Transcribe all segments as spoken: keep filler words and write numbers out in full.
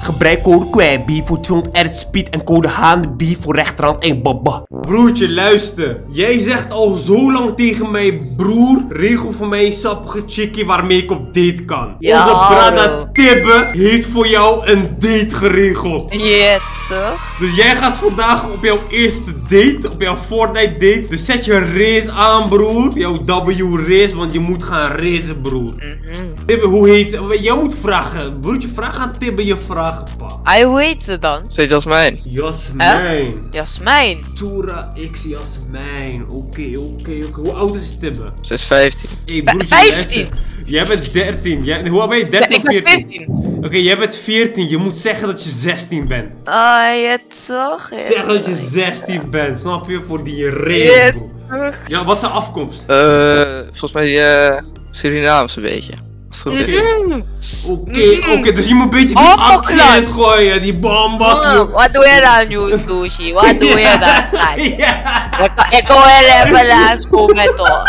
Gebruik code QUABY voor tweehonderd R speed en code H N B voor rechterhand en baba. Broertje, luister. Jij zegt al zo lang tegen mij, broer, regel voor mij een sappige chickie waarmee ik op date kan. Ja, Onze brada hallo. Tibbe heeft voor jou een date geregeld. Yes, zo. Dus jij gaat vandaag op jouw eerste date, op jouw Fortnite date. Dus zet je race aan, broer. Jouw W race, want je moet gaan racen, broer. Mm-hmm. Tibbe, hoe heet... Jij moet vragen. Broertje, vraag aan Tibbe je vragen, pa. Ai, hoe heet ze dan? Steeds Jasmijn. Jasmijn. Jasmijn. Toera X Jasmijn. Oké, oké, oké. Hoe oud is Tibbe? Ze is vijftien. Hey, broertje, vijftien. luister. Jij bent dertien. Jij, hoe oud ben je? Ja, dertien ik of ben veertien? veertien. Oké, jij bent veertien. Je moet zeggen dat je zestien bent. Ah, je toch? Zeg dat je zestien bent. Snap je? Voor die Je race, bro. toch? Ja, wat is de afkomst? Eh, volgens mij eh Surinaams een beetje. Als het goed is. Mm. Oké, oké. Dus je moet een beetje die Oh, accent gooien. Die bamba. Oh, wat doe je dan, Yusushi? Wat doe je dan, schat? Ja. Ik ik wil wel even langskomen, toch?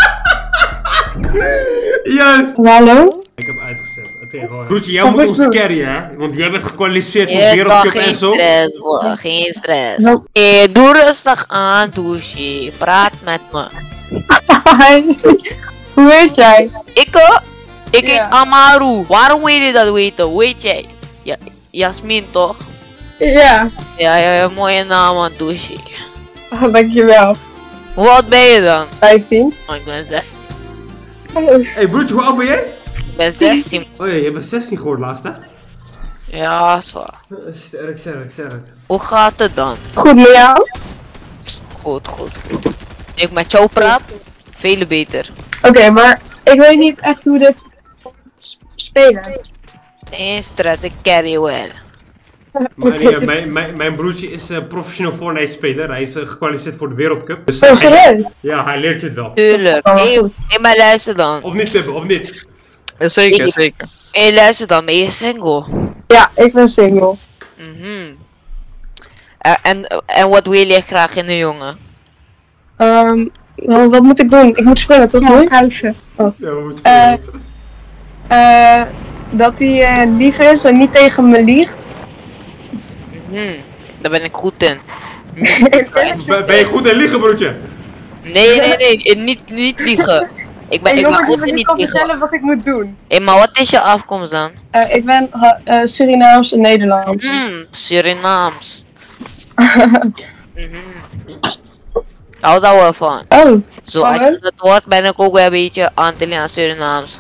Juist. Hallo? Ik heb uitgezet. Oké, hoor. Broertje, jij moet ons carryen, hè? Want jij bent gekwalificeerd voor de Je Wereldcup toch en geen zo. stress, bro. Geen stress. No. Hé, doe rustig aan, Douchie. Praat met me. Hi. Hoe heet jij? Ik, eh, ik heet Ja. Amaru. Waarom wil je dat weten? Hoe heet jij? Ja, Jasmin, toch? Ja. Ja, ja, ja, mooie naam, man, Douchie. Oh, dankjewel. Hoe oud ben je dan? vijftien. Oh, ik ben zestien. Oh, Hey, broertje, hoe oud ben jij? Ik ben zestien. Oh ja, je bent zestien geworden laatst, hè? Ja, zo. Sterk, sterk, sterk. Hoe gaat het dan? goed met jou? Goed, goed, goed. Ik met jou praat, veel beter. Oké, maar ik weet niet echt hoe dit s- spelen. Geen stress, ik carry wel. Maar, Oké, nee, dus- mijn, mijn, mijn broertje is uh, professioneel Fortnite speler. Hij is uh, gekwalificeerd voor de Wereldcup. Dus Oh, hij- serieus? ja, hij leert je het wel. Tuurlijk. Oh, Hé, goed. hey, maar luister dan. Of niet, Tibbe, of niet? Ja, zeker, Ik- zeker. Hé, hey, luister dan. Ben je single? Ja, ik ben single. Mhm. Eh, en, en wat wil je graag in een jongen? Ehm, wel, wat moet ik doen? Ik moet springen, toch? Ja, kruisje. Oh. Ja, we moeten Eh, spelen. Eh, dat hij eh, lief is en niet tegen me liegt. Mhm. Daar ben ik goed in. Ben, ben je goed in liegen, broertje? Nee, nee, nee. eh, Niet, niet liegen. Ik ben, En ik jongen, ben ik goed wil in niet niet kan liegen. vertellen wat ik moet doen. Hé, maar wat is je afkomst dan? Eh, ik ben ha- eh, Surinaams en Nederlands. Hmm, Surinaams. Mhm. Hou daar wel van. Oh, Zoals je Waarom? het hoort, ben ik ook wel een beetje Antilliaans Surinaams.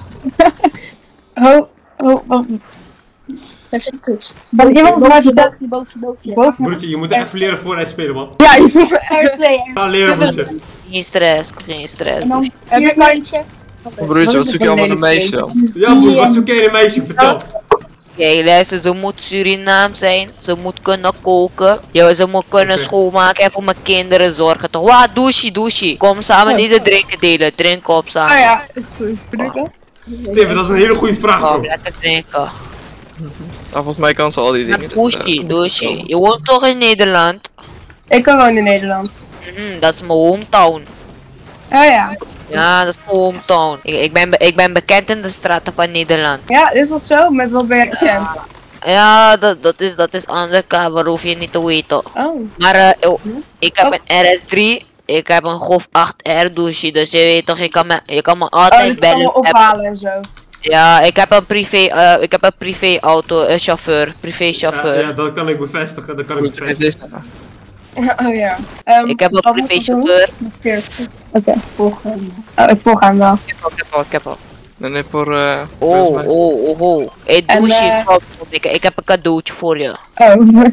oh, oh, wat? Daar zit kust. Kan iemand mij vertellen? Boven, boven, boven. Broertje, je moet er even leren Fortnite spelen, man. Ja, je moet er twee. Ga leren, broertje. Geen stress, geen stress. broer. Heb je kantje? Broertje, wat zoek je allemaal een meisje dan? Ja, broer, wat zoek jij in een meisje? Vertel. Kijk, luister, ze moet Surinaam zijn, ze moet kunnen koken, ja, ze moet kunnen Oké. schoonmaken en voor mijn kinderen zorgen. Toch? Wat, douche, douche. Kom samen deze drinken delen, drinken op samen. Ah ja, is goed. Bedoel je dat? Tibbe, dat is een hele goede vraag, Kom, bro. lekker drinken. Nou, volgens mij kan ze al die Maar dingen. dus, eh, douche, douche. Je woont toch in Nederland? Ik woon in Nederland. Mhm, dat is mijn hometown. Oh ja. Ja, dat is mijn hometown. Ik, ik, ben, be- ik ben bekend in de straten van Nederland. Ja, is dat zo? Met wat ben je bekend? Ja, dat, dat is, dat is undercover, hoef je niet te weten. Oh. Maar eh, yo, ik heb een R S drie, ik heb een Golf acht R douche, dus je weet toch, je kan me, je kan me Oh, altijd dus je kan bellen. me ophalen en zo. Ja, ik heb een privé, eh, ik heb een privé auto, een chauffeur, privé Ja, chauffeur. ja, dat kan ik bevestigen, dat kan ik Broertje, geef bevestigen. deze. Oh ja. Ehm, Ik heb een wat moet privé ik doen? chauffeur. Oké, volg hem. Oh, ik volg hem wel. Ik heb al, ik heb al, ik heb al. Dan heb ik voor. eh, Oh, volgens mij- oh, oh, oh. Hey, En, douche, eh, ik, ik heb een cadeautje voor je. Oh.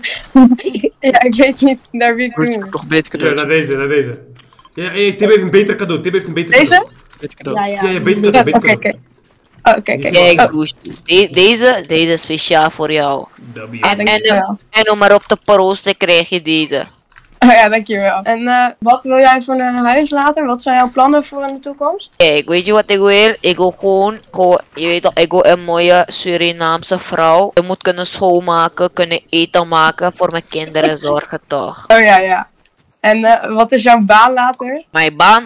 Ja, ik weet niet naar wie ik Broertje, moet. nog een beter Ja, naar cadeautje. deze, naar deze. Ja, hey, Tibbe heeft een beter cadeau, Tibbe heeft een beter Deze? cadeau. Beter cadeau. Ja, ja, beter Ja, cadeau, oké, beter oké. cadeau. Oh, oké, oké. Kijk, Oh, douche. De- deze, deze is speciaal voor jou. W. ah, En, en, dankjewel. en om maar op te proosten krijg je deze. Oh ja, dankjewel. En eh, wat wil jij voor een huis later? Wat zijn jouw plannen voor in de toekomst? Kijk, weet je wat ik wil? Ik wil gewoon, gewoon, je weet toch, ik wil een mooie Surinaamse vrouw. Je moet kunnen schoonmaken, kunnen eten maken, voor mijn kinderen zorgen toch. Oh ja, ja. En eh, wat is jouw baan later? Mijn baan?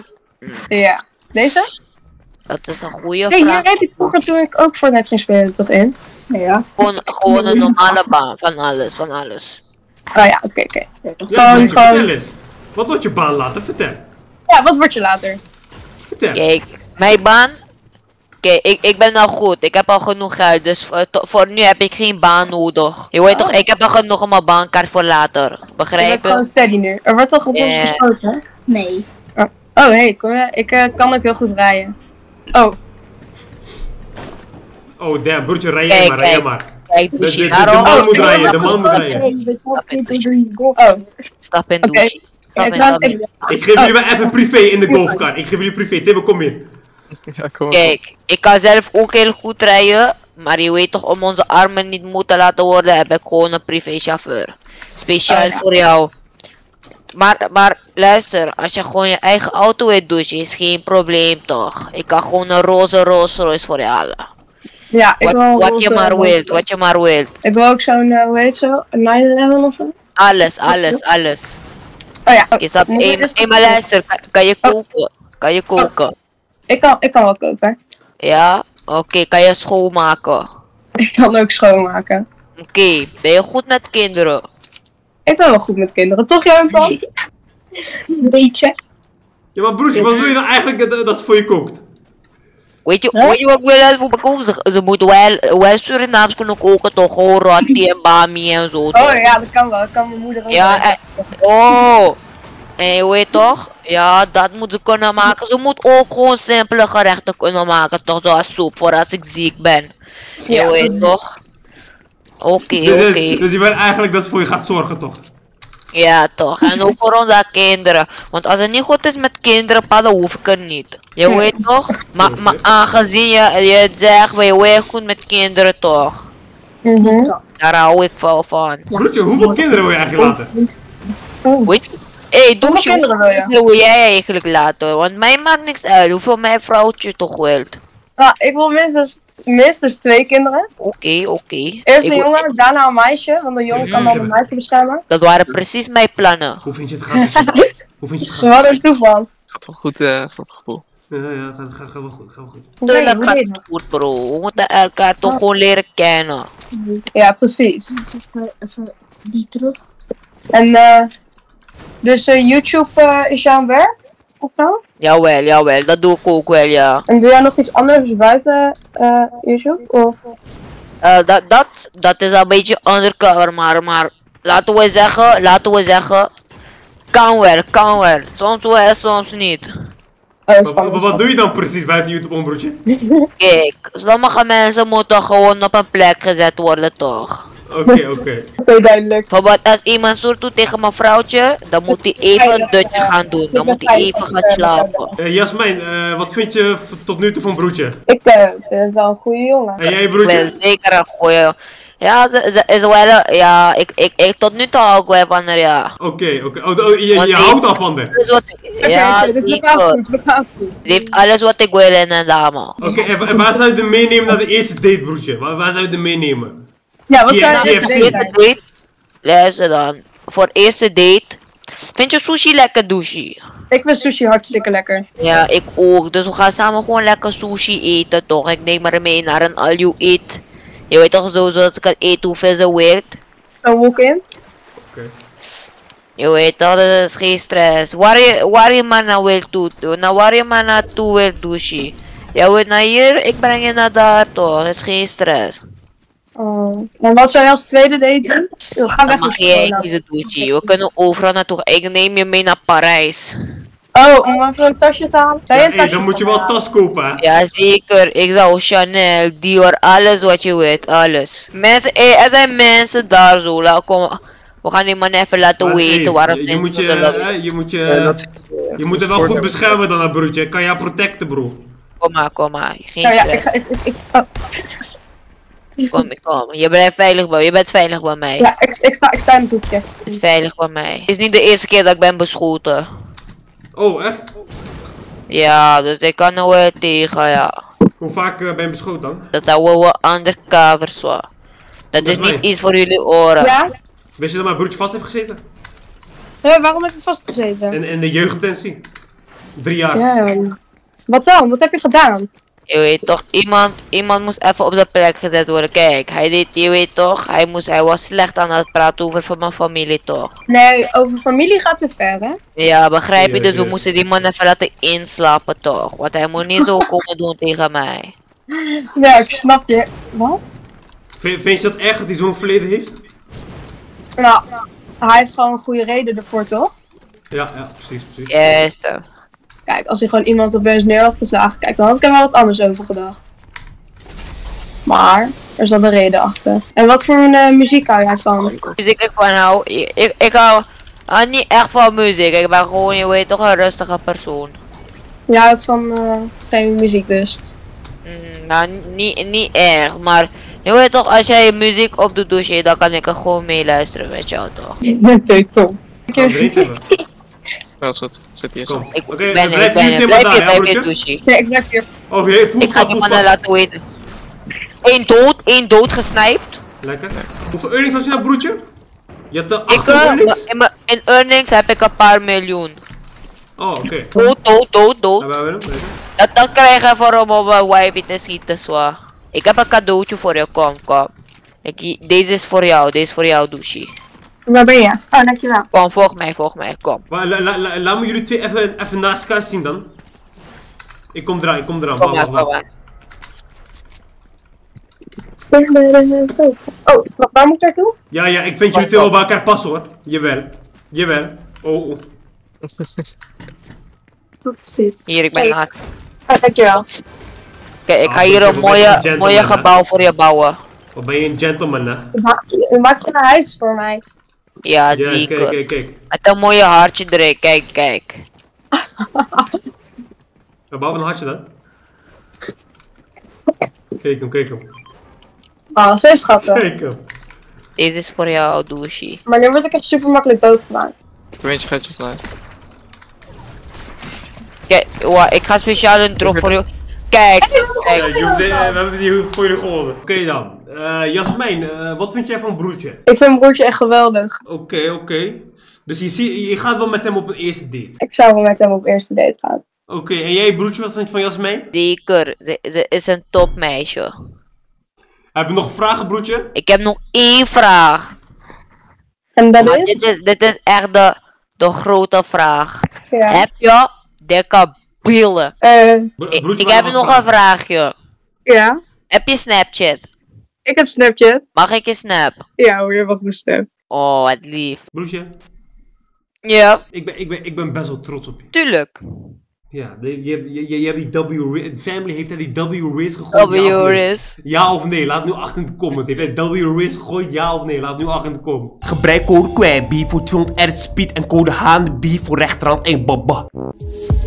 Ja. Deze? Dat is een goede Nee, hier vraag. reed ik vroeger toen ik ook Fortnite ging spelen, toch in? Ja. Gewoon, gewoon een normale baan, van alles, van alles. Oh ja, oké, oké. Ja, Gewoon, broertje, vertel gewoon. eens. Wat wordt je baan later? Vertel. Ja, wat word je later? Vertel. Kijk, mijn baan. Kijk, ik, ik ben al goed. Ik heb al genoeg geld. Dus voor, to- voor nu heb ik geen baan nodig. Je weet toch, ik heb al genoeg om mijn baankaart voor later. Je bent Begrijp je? gewoon steady nu. Er wordt toch op ons Ja. geschoten, hè? Nee. Oh, oh hey, kom je? Ik eh, kan ook heel goed rijden. Oh, Oh damn, broertje, rij Kijk, jij maar, rij jij kijk. maar. Kijk, De, douche. de, de, de Daarom. man moet ik- rijden, de ik- man moet rijden. oh. Stap in Oké. douche. Ja, Stap ik in, laat stap in. ik. Ik geef jullie wel even privé in de golfkar. Ik geef jullie privé. Tibbe, kom hier. Ja, kom maar. Kijk, ik kan zelf ook heel goed rijden. Maar je weet toch, om onze armen niet moe te laten worden, heb ik gewoon een privéchauffeur. Speciaal Oh, ja. voor jou. Maar, maar luister, als je gewoon je eigen auto weet douchen, is geen probleem toch? Ik kan gewoon een roze Rolls Royce voor je halen. Ja, ik Wat, wil... wat je roze- maar wilt, wat je maar wilt. Ik wil ook zo'n, eh, hoe heet zo? Een nine eleven of zo? Alles, alles, alles. Oh ja, Is dat moet ik eenmaal, eerst- eenmaal luister, kan, kan je Oh. koken? Kan je koken? ik kan, ik kan wel koken. Ja? Oké, kan je schoonmaken? Ik kan ook schoonmaken. Oké, ben je goed met kinderen? Ik ben wel goed met kinderen, toch jij Anton? Een beetje. Ja, maar broertje, wat wil je nou eigenlijk dat, dat ze voor je kookt? Weet je, Huh? weet je wat ik wil uit voor koken? Ze, ze moeten wel, wel Surinaams kunnen koken toch? Gewoon rotti en bami en zo. Oh toch? ja, dat kan wel. Dat kan mijn moeder ook Ja, wel. en, oh. En je weet toch? Ja, dat moet ze kunnen maken. Ze moet ook gewoon simpele gerechten kunnen maken, toch? Zoals soep voor als ik ziek ben. Je Ja. weet toch? Oké, Dus, oké. dus, dus je wil eigenlijk dat ze voor je gaat zorgen, toch? Ja, toch. En ook voor onze kinderen. Want als het niet goed is met kinderen, pa, dan hoef ik er niet. Je weet toch? Maar maar aangezien je, je het zegt, je weet goed met kinderen, toch? Mhm. Daar hou ik wel van. Broertje, hoeveel kinderen wil je eigenlijk laten? Weet je? Hé, hey, doe Hoeveel je kinderen wil je? kinderen wil jij eigenlijk laten? Want mij maakt niks uit hoeveel mijn vrouwtje toch wilt. Nou, ik wil minstens, minstens twee kinderen. Oké, oké. Eerst Ik een wil- jongen, daarna een meisje. Want de jongen kan dan een meisje beschermen. Dat waren precies mijn plannen. Hoe vind je het gaan? Hoe vind je het gaan? Wat een toeval. Gaat wel goed eh, voor het gevoel. Ja, ja, gaat, gaat, gaat wel goed, gaat wel goed. Tuurlijk gaat het goed, bro. We moeten elkaar toch gewoon leren kennen. Ja, precies. Even die terug. En eh, dus eh, YouTube eh, is jouw werk? Of zo? Jawel, jawel. Dat doe ik ook wel, ja. En doe jij nog iets anders buiten eh, YouTube? Of? Eh, dat, dat, dat is een beetje undercover, maar, maar laten we zeggen, laten we zeggen, kan wel, kan wel. Soms wel, soms niet. Oh, Maar, spannend. maar wat doe je dan precies buiten YouTube om, broertje? Kijk, sommige mensen moeten gewoon op een plek gezet worden, toch? Oké, oké. Oké, duidelijk. Bijvoorbeeld als iemand zo doet tegen mijn vrouwtje, dan moet hij even een dutje gaan doen. Dan moet hij even gaan slapen. Eh, Jasmijn, eh, wat vind je v- tot nu toe van broertje? Ik eh, vind het wel een goede jongen. En jij, Ik ben broertje? zeker een goeie. Ja, ze, ze is wel, ja, ik, ik, ik tot nu toe hou ik wel van haar, ja. Oké, oké. Oh, oh, je, Want je ik- houdt al van haar. Alles wat, Oké, ja, oké, dus dat gaat zeker. goed, dat gaat goed. Ze heeft alles wat ik wil in een dame. Oké, en, wa- en waar zou je er meenemen naar de eerste date, broertje? Waar, waar zou je er meenemen? Ja, wat Ja, zou je ja, eerst ja, Eerste denken? date, luister dan. Voor eerste date, vind je sushi lekker, douche? Ik vind sushi hartstikke lekker. Ja, ik ook. Dus we gaan samen gewoon lekker sushi eten, toch? Ik neem haar mee naar een all you eat. Je weet toch zo, zoals ik kan eten hoeveel ze wilt. Zo walk-in. Oké. Je weet toch, dat is geen stress. Waar je, waar je maar naar wil toe, naar waar je maar naartoe wil, douche. Je wilt naar hier, ik breng je naar daar, toch? Dat is geen stress. Oh. En wat zou je als tweede date doen? Yo, ga Dan weg mag met jij corona. kiezen, douche. We kunnen overal naartoe. Ik neem je mee naar Parijs. Oh, om even een tasje te halen? Zou je Ja, een hey, tasje dan moet je voor wel me tas kopen, hè? Ja, zeker. Ik zou Chanel, Dior, alles wat je weet, alles. Mensen, eh, er zijn mensen daar zo. Laat, kom, we gaan die man even laten Maar, weten hey, waarom je, je moet je, zullen eh, weten. je moet je, Ja, dat zit, eh, je moet er wel goed beschermen dan, hè, broertje. Ik kan jou protecten, bro. Kom maar, kom maar. Geen Nou ja, ik stress. ga ik, ik, ik- oh. Kom, kom. Je blijft veilig bij, je bent veilig bij mij. Ja, ik, ik, sta, ik sta in het hoekje. Je bent veilig bij mij. Het is niet de eerste keer dat ik ben beschoten. Oh, echt? Ja, dus ik kan er wel tegen, ja. Hoe vaak eh, ben je beschoten dan? Dat houden we undercover zo. Dat Dat is is niet mij. iets voor jullie oren. Ja? Wist je dat mijn broertje vast heeft gezeten? Hé, waarom heb je vastgezeten? In, in de jeugddetentie. Drie jaar. Ja, wat dan? Wat heb je gedaan? Je weet toch, iemand, iemand moest even op de plek gezet worden. Kijk, hij deed, je weet toch, hij, moest, hij was slecht aan het praten over van mijn familie toch. Nee, over familie gaat het ver, hè? Ja, begrijp je? Ja, Dus ja. we moesten die man even laten inslapen toch. Want hij moet niet zo komen doen tegen mij. Ja, ik snap je. Wat? Vind, vind je dat erg dat hij zo'n verleden heeft? Nou, hij heeft gewoon een goede reden ervoor, toch? Ja, ja, precies, precies. Juist. Kijk, als hij gewoon iemand opeens neer had geslagen, kijk, dan had ik er wel wat anders over gedacht. Maar, er zat een reden achter. En wat voor een uh, muziek hou jij van? Muziek ik van hou, ik, ik, ik hou uh, niet echt van muziek. Ik ben gewoon, je weet toch, een rustige persoon. Je houdt van uh, geen muziek dus. Mm, nou, niet, niet erg, maar je weet toch, als jij muziek op de douche, dan kan ik er gewoon mee luisteren met jou toch. Oké, Tom. Gaan we drinken, we. Ja, is goed. Zit hier zo. Kom. Ik Oké, ben, blijf ik ben, hier ik blijf daar, hier, ja, blijf hier broertje? douchen. Nee, ik blijf hier. Oh, hey, voetstap, Ik ga die mannen voetstap. laten weten. Eén dood, één dood gesnijpt. Lekker. Hoeveel earnings had je nou, broertje? Je had de Ik, achttien uh, earnings? in, mijn- in earnings heb ik een paar miljoen. Oh, oké. Okay. Dood, dood, dood, dood. Hebben we hem? Lekker. Dat, dat krijg je voor om op een wipe te schieten, zwaar. Ik heb een cadeautje voor je, kom, kom. Ik, deze is voor jou, deze is voor jou, douche. Waar ben je? Oh, dankjewel. Kom, volg mij, volg mij, kom. Maar la, la, la, laat me jullie twee even, even naast elkaar zien dan. Ik kom eraan, ik kom eraan. Kom Wacht, maar, wacht, kom wacht. maar. Oh, wa- waar moet ik naartoe? Ja, ja, ik vind jullie twee wel bij elkaar passen hoor. Jawel. Jawel. Oh, oh. Wat is dit? Hier, ik ben Hey. naast. Oh, dankjewel. Kijk, ik Ah, ga hier goed, een je bent mooie, een gentleman, mooie hè? gebouw voor je bouwen. Wat ben je een gentleman hè? U ma- U maakt geen huis voor mij. Ja, Ja, yes, zeker. kijk, kijk, kijk. Met een mooie hartje erin, kijk, kijk. Ja, behalve een hartje dan. Kijk hem, kijk hem. Oh, zo schattig. Kijk hem. Deze is voor jou, douche. Maar nu word ik echt super makkelijk doodgemaakt. Range gaat je eruit. Kijk, wa- ik ga speciaal een drop voor je. Kijk, Ja, kijk. je hoeft- eh, we hebben die voor jullie gehoord. Oké dan. Eh Jasmijn, eh, wat vind jij van broertje? Ik vind mijn broertje echt geweldig. Oké, oké. Dus je, zie, je gaat wel met hem op een eerste date. Ik zou wel met hem op eerste date gaan. Oké, en jij broertje, wat vind je van Jasmijn? Zeker, ze, ze is een topmeisje. Heb je nog vragen, broertje? Ik heb nog één vraag. En dat Maar is? dit is, dit is echt de, de grote vraag. Ja. Heb je dikke billen? Eh, Bro- Ik, broertje, ik wat heb nog nog een vragen? vraagje. ja. Heb je Snapchat? Ik heb Snapchat. Mag ik je snap? Ja hoor, je mag mijn snap. Oh, wat lief. Broertje, Ja, ik ben, ik, ben, ik ben best wel trots op je. tuurlijk. Ja, de- je, hebt- je, je, je hebt die W... Ra- Family heeft hij die W race gegooid? W ja of nee? is. Ja of nee? Laat nu achter in de comments. Heeft hij W race gegooid? Ja of nee? Laat nu achter in de comments. Gebruik code QUAB voor tweehonderd R speed en code H A N B voor rechterhand en baba.